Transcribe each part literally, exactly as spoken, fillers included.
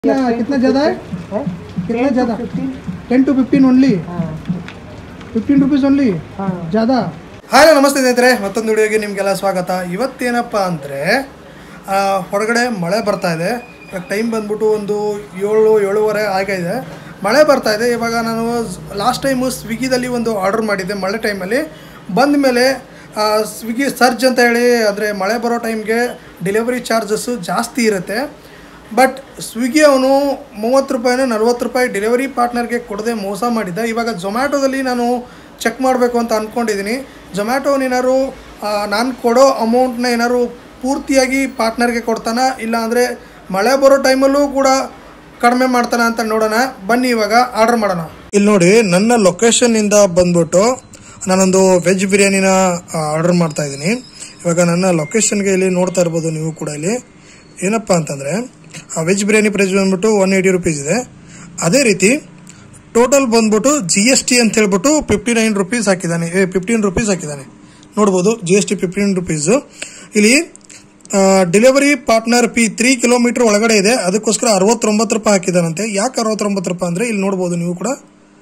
कितना कितना ज़्यादा है, है? कितना ज़्यादा? Ten to fifteen only, fifteen rupees only, ज़्यादा. ಹಾಯ್ ನಮಸ್ತೆ ಸ್ನೇಹಿತರೆ, ಮತ್ತೊಂದು ವಿಡಿಯೋಗೆ ನಿಮಗೆಲ್ಲ ಸ್ವಾಗತ. ಇವತ್ತೇನಪ್ಪ ಅಂದರೆ ಹೊರಗಡೆ ಮಳೆ ಬರ್ತಾ ಇದೆ. ಇವಾಗ ಟೈಮ್ ಬಂದ್ಬಿಟ್ಟು ಒಂದು ಏಳು ಏಳುವರೆ ಆಗಿದೆ. ಮಳೆ ಬರ್ತಾ ಇದೆ. ಇವಾಗ ನಾನು ಲಾಸ್ಟ್ ಟೈಮು ಸ್ವಿಗ್ಗಿದಲ್ಲಿ ಒಂದು ಆರ್ಡರ್ ಮಾಡಿದ್ದೆ ಮಳೆ ಟೈಮಲ್ಲಿ. ಬಂದ ಮೇಲೆ ಸ್ವಿಗ್ಗಿ ಸರ್ಜ್ ಅಂತ ಹೇಳಿ, ಅಂದರೆ ಮಳೆ ಬರೋ ಟೈಮ್ಗೆ ಡೆಲಿವರಿ ಚಾರ್ಜಸ್ಸು ಜಾಸ್ತಿ ಇರುತ್ತೆ. ಬಟ್ ಸ್ವಿಗ್ಗಿ ಅವನು ಮೂವತ್ತು ರೂಪಾಯಿನ ನಲ್ವತ್ತು ರೂಪಾಯಿ ಡೆಲಿವರಿ ಪಾರ್ಟ್ನರ್ಗೆ ಕೊಡದೆ ಮೋಸ ಮಾಡಿದ್ದ. ಇವಾಗ ಝೊಮ್ಯಾಟೋದಲ್ಲಿ ನಾನು ಚೆಕ್ ಮಾಡಬೇಕು ಅಂತ ಅಂದ್ಕೊಂಡಿದ್ದೀನಿ. ಝೊಮ್ಯಾಟೋನ ಏನಾದ್ರು ನಾನು ಕೊಡೋ ಅಮೌಂಟ್ನ ಏನಾದ್ರು ಪೂರ್ತಿಯಾಗಿ ಪಾರ್ಟ್ನರ್ಗೆ ಕೊಡ್ತಾನ, ಇಲ್ಲ ಅಂದರೆ ಮಳೆ ಬರೋ ಟೈಮಲ್ಲೂ ಕೂಡ ಕಡಿಮೆ ಮಾಡ್ತಾನ ಅಂತ ನೋಡೋಣ. ಬನ್ನಿ ಇವಾಗ ಆರ್ಡರ್ ಮಾಡೋಣ. ಇಲ್ಲಿ ನೋಡಿ, ನನ್ನ ಲೊಕೇಶನ್ನಿಂದ ಬಂದ್ಬಿಟ್ಟು ನಾನೊಂದು ವೆಜ್ ಬಿರಿಯಾನಿನ ಆರ್ಡರ್ ಮಾಡ್ತಾ ಇದ್ದೀನಿ. ಇವಾಗ ನನ್ನ ಲೊಕೇಶನ್ಗೆ ಇಲ್ಲಿ ನೋಡ್ತಾ ಇರ್ಬೋದು ನೀವು ಕೂಡ. ಇಲ್ಲಿ ಏನಪ್ಪ ಅಂತಂದರೆ ವೆಜ್ ಬಿರಿಯಾನಿ ಪ್ರೈಸ್ ಬಂದ್ಬಿಟ್ಟು ಒನ್ ಏಯ್ಟಿ ರುಪೀಸ್ ಇದೆ. ಅದೇ ರೀತಿ ಟೋಟಲ್ ಬಂದ್ಬಿಟ್ಟು ಜಿ ಎಸ್ ಟಿ ಅಂತ ಹೇಳ್ಬಿಟ್ಟು ಫಿಫ್ಟಿ ನೈನ್ ರುಪೀಸ್ ಹಾಕಿದ್ದಾನೆ, ಫಿಫ್ಟೀನ್ ರುಪೀಸ್ ಹಾಕಿದ್ದಾನೆ. ನೋಡ್ಬೋದು, G S T fifteen rupees. ಇಲ್ಲಿ delivery partner fee three kilometre ಒಳಗಡೆ ಇದೆ, ಅದಕ್ಕೋಸ್ಕರ ಅರವತ್ತೊಂಬತ್ತು ರೂಪಾಯಿ ಹಾಕಿದ್ದಾನಂತೆ. ಯಾಕೆ ಅರವತ್ತೊಂಬತ್ತು ರೂಪಾಯಿ ಅಂದರೆ ಇಲ್ಲಿ ನೋಡ್ಬೋದು ನೀವು ಕೂಡ,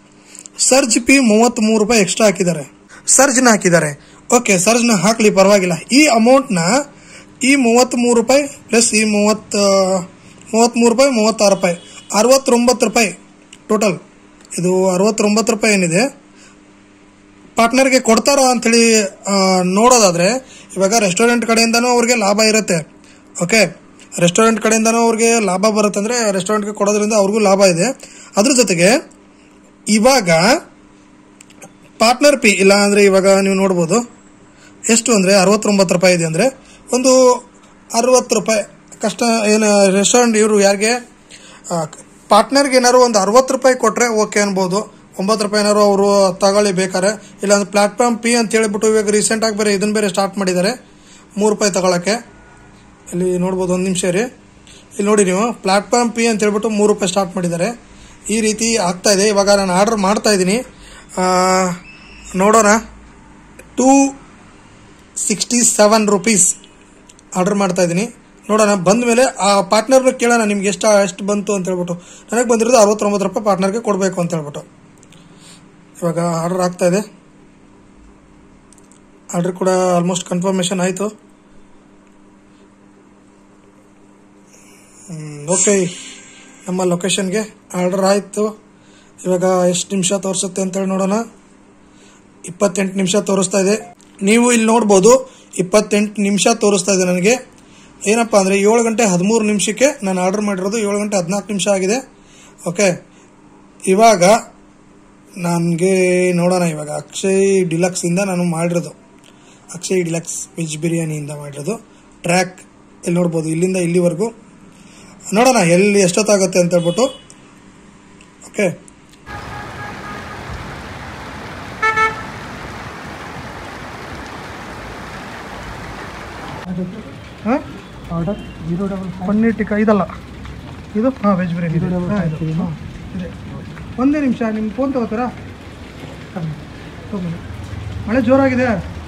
ಸರ್ಜ್ ಫೀ ಮೂವತ್ತ್ಮೂರು ರೂಪಾಯಿ ಎಕ್ಸ್ಟ್ರಾ ಹಾಕಿದ್ದಾರೆ, ಸರ್ಜ್ನ ಹಾಕಿದ್ದಾರೆ. ಓಕೆ, ಸರ್ಜ್ನ ಹಾಕಲಿ, ಪರವಾಗಿಲ್ಲ. ಈ ಅಮೌಂಟ್ನ ಈ ಮೂವತ್ತ್ಮೂರು ರೂಪಾಯಿ ಪ್ಲಸ್ ಈ ಮೂವತ್ತು ಮೂವತ್ತ್ಮೂರು ರೂಪಾಯಿ ಮೂವತ್ತಾರು ರೂಪಾಯಿ ಅರವತ್ತೊಂಬತ್ತು ರೂಪಾಯಿ ಟೋಟಲ್. ಇದು ಅರವತ್ತೊಂಬತ್ತು ರೂಪಾಯಿ ಏನಿದೆ ಪಾರ್ಟ್ನರ್ಗೆ ಕೊಡ್ತಾರಾ ಅಂಥೇಳಿ ನೋಡೋದಾದರೆ, ಇವಾಗ ರೆಸ್ಟೋರೆಂಟ್ ಕಡೆಯಿಂದನೂ ಅವ್ರಿಗೆ ಲಾಭ ಇರುತ್ತೆ. ಓಕೆ, ರೆಸ್ಟೋರೆಂಟ್ ಕಡೆಯಿಂದನೂ ಅವ್ರಿಗೆ ಲಾಭ ಬರುತ್ತೆ, ಅಂದರೆ ರೆಸ್ಟೋರೆಂಟ್ಗೆ ಕೊಡೋದ್ರಿಂದ ಅವ್ರಿಗೂ ಲಾಭ ಇದೆ. ಅದ್ರ ಜೊತೆಗೆ ಇವಾಗ ಪಾರ್ಟ್ನರ್ ಫೀ ಇಲ್ಲ ಅಂದರೆ ಇವಾಗ ನೀವು ನೋಡ್ಬೋದು ಎಷ್ಟು ಅಂದರೆ ಅರವತ್ತೊಂಬತ್ತು ರೂಪಾಯಿ ಇದೆ. ಅಂದರೆ ಒಂದು ಅರವತ್ತು ರೂಪಾಯಿ ಕಷ್ಟ ಏನು ರೆಸ್ಟೋರೆಂಟ್ ಇವರು ಯಾರಿಗೆ ಪಾರ್ಟ್ನರ್ಗೆ ಏನಾದ್ರು ಒಂದು ಅರವತ್ತು ರೂಪಾಯಿ ಕೊಟ್ಟರೆ ಓಕೆ ಅನ್ಬೋದು. ಒಂಬತ್ತು ರೂಪಾಯಿ ಏನಾದ್ರು ಅವರು ತಗೊಳ್ಳಿ ಬೇಕಾರೆ. ಇಲ್ಲಾಂದ್ರೆ ಪ್ಲಾಟ್ಫಾರ್ಮ್ ಫೀ ಅಂತ ಹೇಳ್ಬಿಟ್ಟು ಇವಾಗ ರೀಸೆಂಟಾಗಿ ಬೇರೆ ಇದನ್ನು ಬೇರೆ ಸ್ಟಾರ್ಟ್ ಮಾಡಿದ್ದಾರೆ, ಮೂರು ರೂಪಾಯಿ ತಗೊಳ್ಳೋಕ್ಕೆ. ಇಲ್ಲಿ ನೋಡ್ಬೋದು, ಒಂದು ನಿಮಿಷ ರೀ, ಇಲ್ಲಿ ನೋಡಿ ನೀವು, ಪ್ಲಾಟ್ಫಾರ್ಮ್ ಫೀ ಅಂತ ಹೇಳ್ಬಿಟ್ಟು ಮೂರು ರೂಪಾಯಿ ಸ್ಟಾರ್ಟ್ ಮಾಡಿದ್ದಾರೆ. ಈ ರೀತಿ ಆಗ್ತಾ ಇದೆ. ಇವಾಗ ನಾನು ಆರ್ಡರ್ ಮಾಡ್ತಾ ಇದ್ದೀನಿ, ನೋಡೋಣ. Two sixty seven rupees order ಮಾಡ್ತಾ ಇದ್ದೀನಿ, ನೋಡೋಣ. ಬಂದ ಮೇಲೆ ಆ ಪಾರ್ಟ್ನರ್ನ ಕೇಳೋಣ ನಿಮ್ಗೆ ಎಷ್ಟು ಎಷ್ಟು ಬಂತು ಅಂತ ಹೇಳ್ಬಿಟ್ಟು. ನನಗೆ ಬಂದಿರೋದು ಅರವತ್ತೊಂಬತ್ತು ರೂಪಾಯಿ ಪಾರ್ಟ್ನರ್ಗೆ ಕೊಡಬೇಕು ಅಂತ ಹೇಳ್ಬಿಟ್ಟು. ಇವಾಗ ಆರ್ಡರ್ ಆಗ್ತಾ ಇದೆ. ಆರ್ಡರ್ ಕೂಡ ಆಲ್ಮೋಸ್ಟ್ ಕನ್ಫರ್ಮೇಷನ್ ಆಯಿತು. ಓಕೆ, ನಮ್ಮ ಲೊಕೇಶನ್ಗೆ ಆರ್ಡರ್ ಆಯಿತು. ಇವಾಗ ಎಷ್ಟು ನಿಮಿಷ ತೋರಿಸುತ್ತೆ ಅಂತೇಳಿ ನೋಡೋಣ. ಇಪ್ಪತ್ತೆಂಟು ನಿಮಿಷ ತೋರಿಸ್ತಾ ಇದೆ. ನೀವು ಇಲ್ಲಿ ನೋಡ್ಬೋದು, ಇಪ್ಪತ್ತೆಂಟು ನಿಮಿಷ ತೋರಿಸ್ತಾ ಇದೆ ನನಗೆ. ಏನಪ್ಪ ಅಂದರೆ ಏಳು ಗಂಟೆ ಹದಿಮೂರು ನಿಮಿಷಕ್ಕೆ ನಾನು ಆರ್ಡರ್ ಮಾಡಿರೋದು, ಏಳು ಗಂಟೆ ಹದಿನಾಲ್ಕು ನಿಮಿಷ ಆಗಿದೆ. ಓಕೆ, ಇವಾಗ ನನಗೆ ನೋಡೋಣ. ಇವಾಗ ಅಕ್ಷಯ್ ಡಿಲಕ್ಸಿಂದ ನಾನು ಮಾಡಿರೋದು, ಅಕ್ಷಯ್ ಡಿಲಕ್ಸ್ ವೆಜ್ ಬಿರಿಯಾನಿಯಿಂದ ಮಾಡಿರೋದು ಟ್ರ್ಯಾಕ್. ಇಲ್ಲಿ ನೋಡ್ಬೋದು, ಇಲ್ಲಿಂದ ಇಲ್ಲಿವರೆಗೂ ನೋಡೋಣ ಎಲ್ಲಿ ಎಷ್ಟೊತ್ತಾಗುತ್ತೆ ಅಂತ ಹೇಳ್ಬಿಟ್ಟು. ಓಕೆ, ಹಾಂ, order zero double paneer tikka ಇದಲ್ಲ, ಇದು ಹಾಂ ವೆಜ್ ಬಿರಿಯಾನಿ ಇದೆ. ಒಂದೇ ನಿಮಿಷ, ನಿಮ್ಮ ಫೋನ್ ತಗೋತಾರಾ? ತಗೊಂಡು. ಮಳೆ ಜೋರಾಗಿದೆ.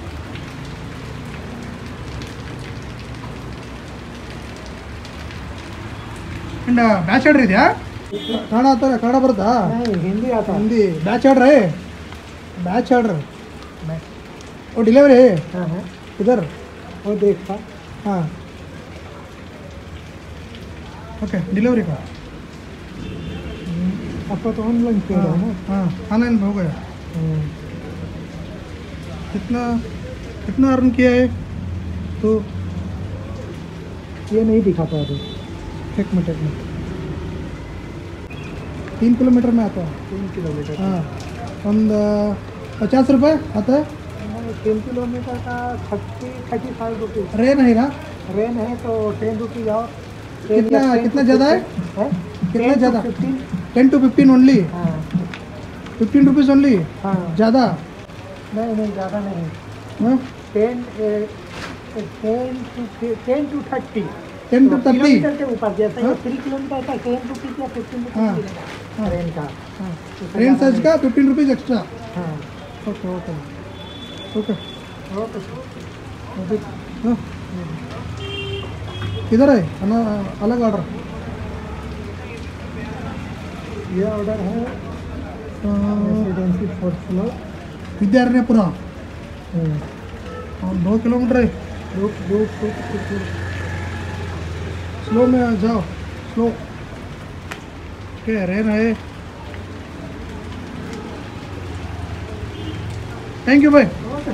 ಅಂಡ್ ಬ್ಯಾಚ್ ಆರ್ಡ್ರ್ ಇದೆಯಾ? ಕನ್ನಡ ಆತ ಕನ್ನಡ ಬರುತ್ತಾ? ಹಿಂದಿ ಆತ. ಹಿಂದಿ ಬ್ಯಾಚ್ ಆರ್ಡ್ರ್ है, बैच ऑर्डर वो डिलीवरी है. हाँ हाँ, इधर वो देखा. हाँ, ओके, डिलीवरी का आपका तो ऑनलाइन पे है ना? हाँ, ऑनलाइन हो गया. कितना कितना अर्न किया है? तो ये नहीं दिखाता अभी. एक मिनट एक मिनट, तीन किलोमीटर में आता है. तीन किलोमीटर, हाँ, ಒಂದು पचास रुपये आता है. तीन किलोमीटर का thirty thirty five rupees rain है ना? रेन है तो टेन रुपीज़ और. कितना कितना ज़्यादा है, है? कितना ज़्यादा? Fifteen ten to fifteen only. हाँ, फिफ्टीन रुपीज़ ओनली. हाँ, ज़्यादा नहीं नहीं, ज़्यादा नहीं. हाँ, ten ten to ten to thirty ten to thirty kilometre के ऊपर. जैसे थ्री किलोमीटर का टेन रुपीज़ या फिफ्टीन रुपीज़ रेन का. हाँ, रेन सर्ज का फिफ्टीन रुपीज़ एक्स्ट्रा. हाँ, ओके ओके ओके ओके. हाँ, इधर है अलग ऑर्डर. ये ऑर्डर है रेसिडेंसी फोर्थ फ्लोर विद्यारण्यपुर और दो किलोमीटर है दो दो स्लो में जाओ स्लो क्या रेन है ಥ್ಯಾಂಕ್ ಯು ಬಾಯ್.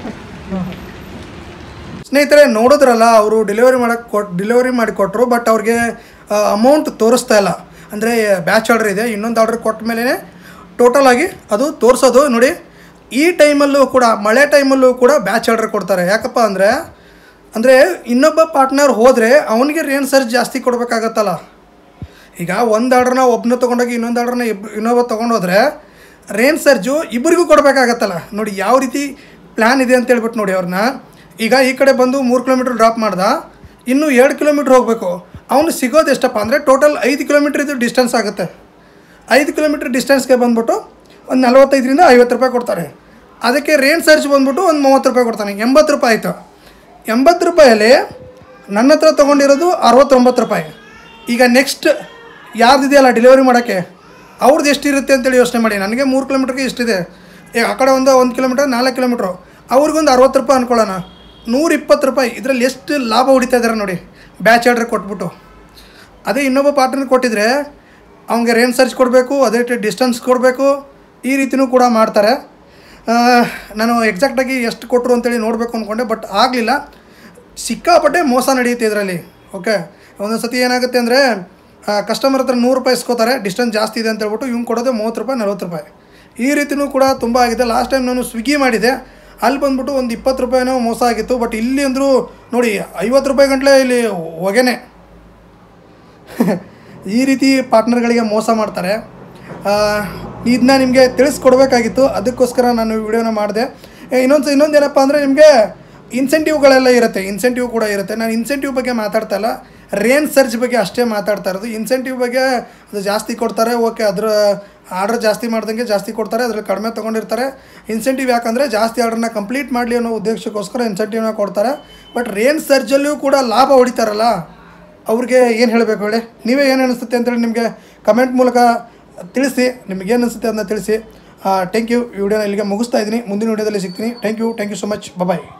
ಸ್ನೇಹಿತರೆ ನೋಡಿದ್ರಲ್ಲ, ಅವರು ಡೆಲಿವರಿ ಮಾಡಕ್ಕೆ ಕೊಟ್ಟು ಡೆಲಿವರಿ ಮಾಡಿ ಕೊಟ್ಟರು, ಬಟ್ ಅವ್ರಿಗೆ ಅಮೌಂಟ್ ತೋರಿಸ್ತಾ ಇಲ್ಲ. ಅಂದರೆ ಬ್ಯಾಚ್ ಆರ್ಡರ್ ಇದೆ, ಇನ್ನೊಂದು ಆರ್ಡರ್ ಕೊಟ್ಟ ಮೇಲೆ ಟೋಟಲ್ ಆಗಿ ಅದು ತೋರಿಸೋದು ನೋಡಿ. ಈ ಟೈಮಲ್ಲೂ ಕೂಡ, ಮಳೆ ಟೈಮಲ್ಲೂ ಕೂಡ ಬ್ಯಾಚ್ ಆರ್ಡರ್ ಕೊಡ್ತಾರೆ. ಯಾಕಪ್ಪ ಅಂದರೆ ಅಂದರೆ ಇನ್ನೊಬ್ಬ ಪಾರ್ಟ್ನರ್ ಹೋದರೆ ಅವನಿಗೆ ರೇನ್ ಸರ್ಜ್ ಜಾಸ್ತಿ ಕೊಡಬೇಕಾಗತ್ತಲ್ಲ. ಈಗ ಒಂದು ಆರ್ಡ್ರನ್ನ ಒಬ್ಬನ ತೊಗೊಂಡೋಗಿ ಇನ್ನೊಂದು ಆರ್ಡ್ರನ್ನ ಇಬ್ ಇನ್ನೊಬ್ಬ ತೊಗೊಂಡೋದ್ರೆ ರೇನ್ ಸರ್ಜು ಇಬ್ಬರಿಗೂ ಕೊಡಬೇಕಾಗತ್ತಲ್ಲ. ನೋಡಿ ಯಾವ ರೀತಿ ಪ್ಲ್ಯಾನ್ ಇದೆ ಅಂತೇಳ್ಬಿಟ್ಟು ನೋಡಿ ಅವ್ರನ್ನ. ಈಗ ಈ ಕಡೆ ಬಂದು ಮೂರು ಕಿಲೋಮೀಟ್ರ್ ಡ್ರಾಪ್ ಮಾಡ್ದ, ಇನ್ನೂ ಎರಡು ಕಿಲೋಮೀಟ್ರ್ ಹೋಗಬೇಕು. ಅವನು ಸಿಗೋದು ಎಷ್ಟಪ್ಪ ಅಂದರೆ ಟೋಟಲ್ ಐದು ಕಿಲೋಮೀಟ್ರ್ ಇದು ಡಿಸ್ಟೆನ್ಸ್ ಆಗುತ್ತೆ. ಐದು ಕಿಲೋಮೀಟ್ರ್ ಡಿಸ್ಟೆನ್ಸ್ಗೆ ಬಂದ್ಬಿಟ್ಟು ಒಂದು ನಲ್ವತ್ತೈದರಿಂದ ಐವತ್ತು ರೂಪಾಯಿ ಕೊಡ್ತಾರೆ. ಅದಕ್ಕೆ ರೇನ್ ಸರ್ಜ್ ಬಂದ್ಬಿಟ್ಟು ಒಂದು ಮೂವತ್ತು ರೂಪಾಯಿ ಕೊಡ್ತಾನೆ, ಎಂಬತ್ತು ರೂಪಾಯಿ ಆಯಿತು. ಎಂಬತ್ತು ರೂಪಾಯಲ್ಲಿ ನನ್ನ ಹತ್ರ ತೊಗೊಂಡಿರೋದು ಅರವತ್ತೊಂಬತ್ತು ರೂಪಾಯಿ. ಈಗ ನೆಕ್ಸ್ಟ್ ಯಾರ್ದಿದೆಯಲ್ಲ ಡೆಲಿವರಿ ಮಾಡೋಕ್ಕೆ, ಅವ್ರದ್ದು ಎಷ್ಟಿರುತ್ತೆ ಅಂತೇಳಿ ಯೋಚನೆ ಮಾಡಿ. ನನಗೆ ಮೂರು ಕಿಲೋಮೀಟ್ರಿಗೆ ಇಷ್ಟಿದೆ, ಈಗ ಆ ಕಡೆ ಒಂದು ಒಂದು ಕಿಲೋಮೀಟ್ರ್ ನಾಲ್ಕು ಕಿಲೋಮೀಟ್ರು, ಅವ್ರಿಗೊಂದು ಅರವತ್ತು ರೂಪಾಯಿ ಅಂದ್ಕೊಳ್ಳೋಣ, ನೂರ ಇಪ್ಪತ್ತು ರೂಪಾಯಿ. ಇದರಲ್ಲಿ ಎಷ್ಟು ಲಾಭ ಹೊಡಿತಾ ಇದ್ದಾರೆ ನೋಡಿ, ಬ್ಯಾಚ್ ಆರ್ಡ್ರ್ ಕೊಟ್ಬಿಟ್ಟು. ಅದೇ ಇನ್ನೊಬ್ಬ ಪಾರ್ಟ್ನರ್ ಕೊಟ್ಟಿದ್ರೆ ಅವ್ನಿಗೆ ರೇನ್ ಸರ್ಚ್ ಕೊಡಬೇಕು, ಅದೇ ರೀತಿ ಡಿಸ್ಟೆನ್ಸ್ ಕೊಡಬೇಕು, ಈ ರೀತಿಯೂ ಕೂಡ ಮಾಡ್ತಾರೆ. ನಾನು ಎಕ್ಸಾಕ್ಟಾಗಿ ಎಷ್ಟು ಕೊಟ್ಟರು ಅಂತೇಳಿ ನೋಡಬೇಕು ಅಂದ್ಕೊಂಡೆ, ಬಟ್ ಆಗಲಿಲ್ಲ. ಸಿಕ್ಕಾಪಟ್ಟೆ ಮೋಸ ನಡೆಯುತ್ತೆ ಇದರಲ್ಲಿ. ಓಕೆ, ಒಂದೊಂದು ಸತಿ ಏನಾಗುತ್ತೆ ಅಂದರೆ ಕಸ್ಟಮರ್ ಹತ್ರ ನೂರು ರೂಪಾಯಿ ಇಸ್ಕೋತಾರೆ, ಡಿಸ್ಟೆನ್ಸ್ ಜಾಸ್ತಿ ಇದೆ ಅಂತ ಹೇಳ್ಬಿಟ್ಟು ಇವ್ನು ಕೊಡೋದು ಮೂವತ್ತು ರೂಪಾಯಿ ನಲ್ವತ್ತು ರೂಪಾಯಿ. ಈ ರೀತಿಯೂ ಕೂಡ ತುಂಬ ಆಗಿದೆ. ಲಾಸ್ಟ್ ಟೈಮ್ ನಾನು ಸ್ವಿಗ್ಗಿ ಮಾಡಿದೆ, ಅಲ್ಲಿ ಬಂದ್ಬಿಟ್ಟು ಒಂದು ಇಪ್ಪತ್ತು ರೂಪಾಯಿನೋ ಮೋಸ ಆಗಿತ್ತು. ಬಟ್ ಇಲ್ಲಿ ಅಂದರೂ ನೋಡಿ ಐವತ್ತು ರೂಪಾಯಿ ಗಂಟಲೆ ಇಲ್ಲಿ ಹೊಗೆನೆ. ಈ ರೀತಿ ಪಾರ್ಟ್ನರ್ಗಳಿಗೆ ಮೋಸ ಮಾಡ್ತಾರೆ. ಇದನ್ನ ನಿಮಗೆ ತಿಳಿಸ್ಕೊಡ್ಬೇಕಾಗಿತ್ತು, ಅದಕ್ಕೋಸ್ಕರ ನಾನು ವಿಡಿಯೋನ ಮಾಡಿದೆ. ಇನ್ನೊಂದು ಇನ್ನೊಂದು ಏನಪ್ಪ ಅಂದರೆ ನಿಮಗೆ ಇನ್ಸೆಂಟಿವ್ಗಳೆಲ್ಲ ಇರುತ್ತೆ, ಇನ್ಸೆಂಟಿವ್ ಕೂಡ ಇರುತ್ತೆ. ನಾನು ಇನ್ಸೆಂಟಿವ್ ಬಗ್ಗೆ ಮಾತಾಡ್ತಾ ಇಲ್ಲ, ರೇನ್ ಸರ್ಜ್ ಬಗ್ಗೆ ಅಷ್ಟೇ ಮಾತಾಡ್ತಾ ಇರೋದು. ಇನ್ಸೆಂಟಿವ್ ಬಗ್ಗೆ ಅದು ಜಾಸ್ತಿ ಕೊಡ್ತಾರೆ, ಓಕೆ, ಅದರ ಆರ್ಡರ್ ಜಾಸ್ತಿ ಮಾಡ್ದಂಗೆ ಜಾಸ್ತಿ ಕೊಡ್ತಾರೆ, ಅದರಲ್ಲಿ ಕಡಿಮೆ ತೊಗೊಂಡಿರ್ತಾರೆ. ಇನ್ಸೆಂಟಿವ್ ಯಾಕಂದರೆ ಜಾಸ್ತಿ ಆರ್ಡ್ರನ್ನ ಕಂಪ್ಲೀಟ್ ಮಾಡಲಿ ಅನ್ನೋ ಉದ್ದೇಶಕ್ಕೋಸ್ಕರ ಇನ್ಸೆಂಟಿವ್ನ ಕೊಡ್ತಾರೆ. ಬಟ್ ರೇನ್ ಸರ್ಜಲ್ಲೂ ಕೂಡ ಲಾಭ ಹೊಡಿತಾರಲ್ಲ, ಅವ್ರಿಗೆ ಏನು ಹೇಳಬೇಕು ಹೇಳಿ? ನೀವೇ ಏನು ಅನಿಸುತ್ತೆ ಅಂತೇಳಿ ನಿಮಗೆ ಕಮೆಂಟ್ ಮೂಲಕ ತಿಳಿಸಿ. ನಿಮಗೇನು ಅನಿಸುತ್ತೆ ಅದನ್ನ ತಿಳಿಸಿ. Thank you. ಈ ವಿಡಿಯೋನ ಇಲ್ಲಿಗೆ ಮುಗಿಸ್ತಾ ಇದ್ದೀನಿ. ಮುಂದಿನ ವಿಡಿಯೋದಲ್ಲಿ ಸಿಗ್ತೀನಿ. Thank you thank you so much. Bye.